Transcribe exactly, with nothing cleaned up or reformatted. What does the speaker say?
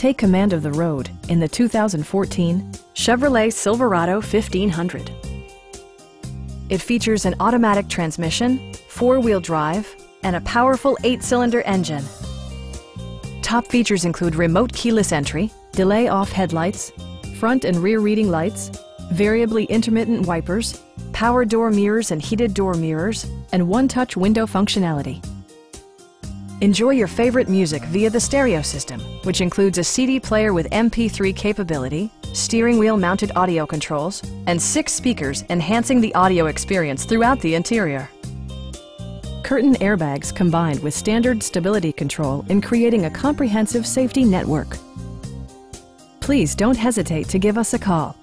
Take command of the road in the two thousand fourteen Chevrolet Silverado fifteen hundred. It features an automatic transmission, four-wheel drive, and a powerful eight-cylinder engine. Top features include remote keyless entry, delay-off headlights, front and rear reading lights, variably intermittent wipers, power door mirrors and heated door mirrors, and one-touch window functionality. Enjoy your favorite music via the stereo system, which includes a C D player with M P three capability, steering wheel mounted audio controls, and six speakers enhancing the audio experience throughout the interior. Curtain airbags combined with standard stability control in creating a comprehensive safety network. Please don't hesitate to give us a call.